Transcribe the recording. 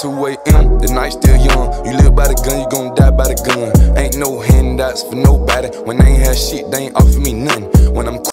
2 a.m., the night still young. You live by the gun, you gon' die by the gun. Ain't no handouts for nobody. When they ain't have shit, they ain't offer me nothing. When I'm